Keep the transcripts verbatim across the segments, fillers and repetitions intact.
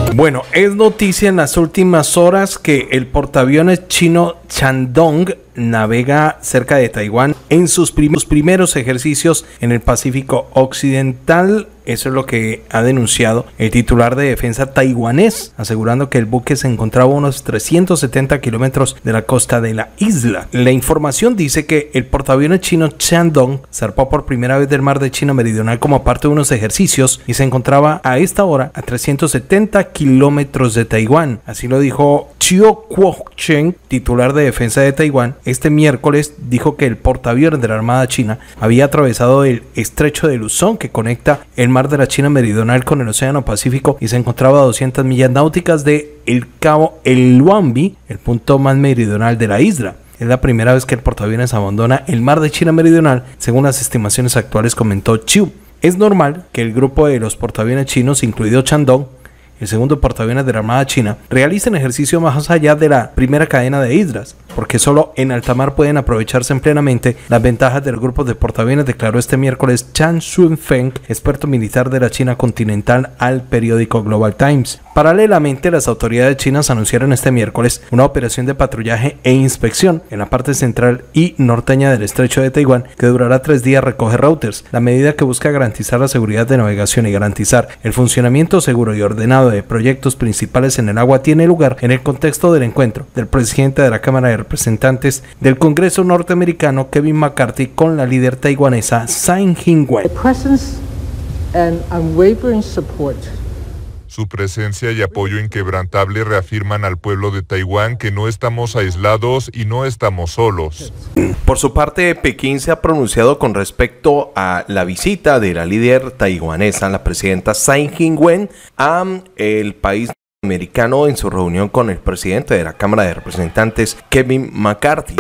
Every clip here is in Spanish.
Bueno, es noticia en las últimas horas que el portaaviones chino Shandong navega cerca de Taiwán en sus prim primeros ejercicios en el Pacífico Occidental. Eso es lo que ha denunciado el titular de defensa taiwanés, asegurando que el buque se encontraba a unos trescientos setenta kilómetros de la costa de la isla. La información dice que el portaaviones chino Shandong zarpó por primera vez del mar de China Meridional como parte de unos ejercicios y se encontraba a esta hora a trescientos setenta kilómetros de Taiwán. Así lo dijo Chiu Kuo-cheng, titular de defensa de Taiwán. Este miércoles dijo que el portaaviones de la Armada China había atravesado el estrecho de Luzón, que conecta el mar de la China Meridional con el Océano Pacífico, y se encontraba a doscientas millas náuticas de el cabo El Luambi, el punto más meridional de la isla. Es la primera vez que el portaaviones abandona el mar de China Meridional, según las estimaciones actuales, comentó Chiu. Es normal que el grupo de los portaaviones chinos, incluido Shandong, el segundo portaaviones de la Armada China, realicen ejercicio más allá de la primera cadena de islas, porque solo en alta mar pueden aprovecharse plenamente las ventajas del grupo de portaaviones, declaró este miércoles Chan Shunfeng, experto militar de la China continental, al periódico Global Times. Paralelamente, las autoridades chinas anunciaron este miércoles una operación de patrullaje e inspección en la parte central y norteña del estrecho de Taiwán, que durará tres días, recoge Reuters. La medida, que busca garantizar la seguridad de navegación y garantizar el funcionamiento seguro y ordenado de proyectos principales en el agua, tiene lugar en el contexto del encuentro del presidente de la Cámara de Representantes del Congreso norteamericano, Kevin McCarthy, con la líder taiwanesa Tsai Ing-wen. Su presencia y apoyo inquebrantable reafirman al pueblo de Taiwán que no estamos aislados y no estamos solos. Por su parte, Pekín se ha pronunciado con respecto a la visita de la líder taiwanesa, la presidenta Tsai Ing-wen, a el país americano en su reunión con el presidente de la Cámara de Representantes, Kevin McCarthy.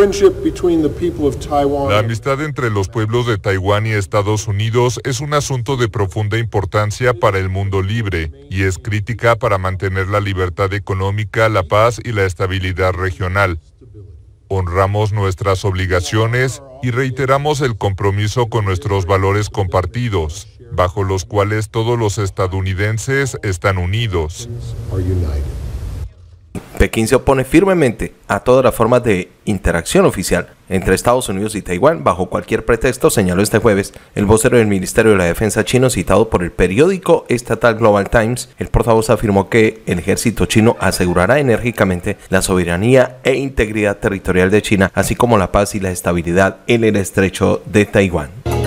La amistad entre los pueblos de Taiwán y Estados Unidos es un asunto de profunda importancia para el mundo libre y es crítica para mantener la libertad económica, la paz y la estabilidad regional. Honramos nuestras obligaciones y reiteramos el compromiso con nuestros valores compartidos, bajo los cuales todos los estadounidenses están unidos. Pekín se opone firmemente a todas las formas de interacción oficial entre Estados Unidos y Taiwán bajo cualquier pretexto, señaló este jueves el vocero del Ministerio de la Defensa chino, citado por el periódico estatal Global Times. El portavoz afirmó que el ejército chino asegurará enérgicamente la soberanía e integridad territorial de China, así como la paz y la estabilidad en el estrecho de Taiwán.